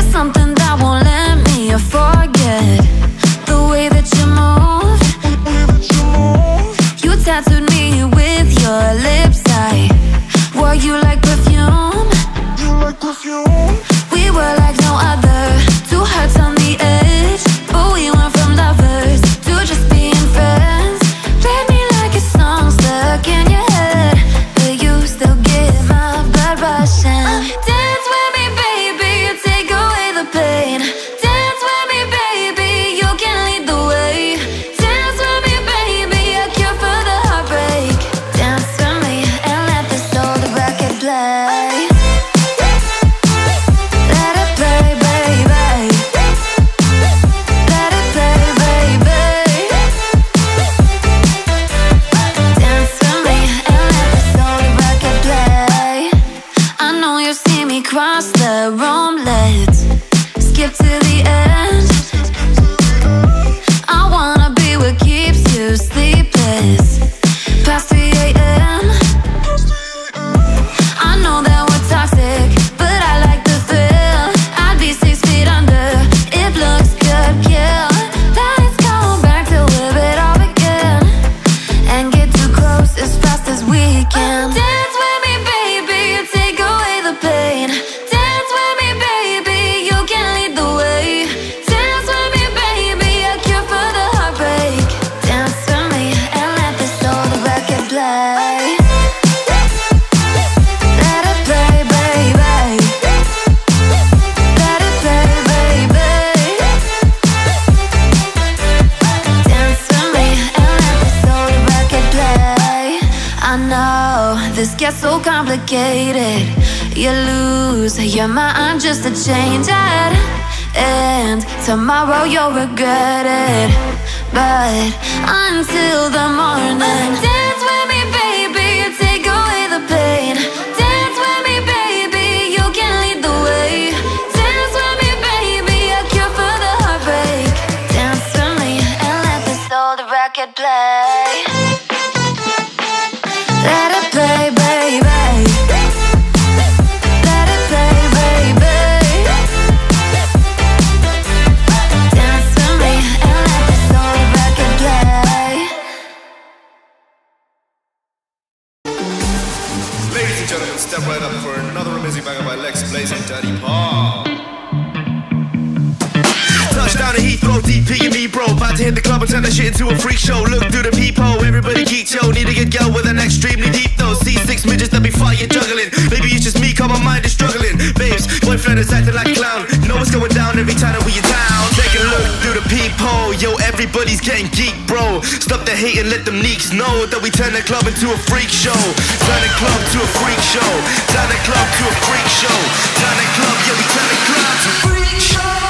something that won't let me forget the way that you move. You tattooed me with your lips. I wore you like perfume. We were like no other, two hearts on the edge, but we went from lovers to just being friends. Played me like a song stuck in your head, but you still get my blood rushing. Dance with me, baby, you take away the pain. Dance with me, baby, you can lead the way. Dance with me, baby, a cure for the heartbreak. Dance with me and let this old record play. Let it play, baby. Let it play, baby. Dance with me and let this old record play. I know you see me cross the room, let's skip to the end. I wanna be what keeps you sleepless past 3 a.m. I know that we're toxic, but I like the thrill. I'd be 6 feet under if looks could kill. Let's go back to live it all again and get too close as fast as we can. Dance with me, baby, you take away the pain. Dance with me, baby, you can lead the way. Dance with me, baby, a cure for the heartbreak. Dance with me and let this old record play. Let it play, baby. Let it play, baby. Dance with me and let this old record play. I know this gets so complicated. You lose your mind just to change it, and tomorrow you'll regret it. But until the morning, dance with me, baby, you take away the pain. Dance with me, baby, you can lead the way. Dance with me, baby, a cure for the heartbreak. Dance with me and let this old record play. Let it play, baby. Let it play, baby. Dance with me and let this old record play. Ladies and gentlemen, step right up for another amazing banger by Lex Blaze and Daddy Paul. Touchdown to Heathrow, DP and me, bro. About to hit the club and turn that shit into a freak show. Look through the peephole, everybody geek, yo. Need to get girl with an extremely deep though. C6 midgets that be fighting, juggling. Maybe it's just me, cause my mind is struggling. Babes, boyfriend is acting like a clown. Know what's going down every time that we in town. Take a look through the peephole, yo. Everybody's getting geek, bro. Stop the hate and let them neeks know that we turn the club into a freak show. Turn the club to a freak show. Turn the club to a freak show. Turn the club, yeah, we turn the club to a freak show.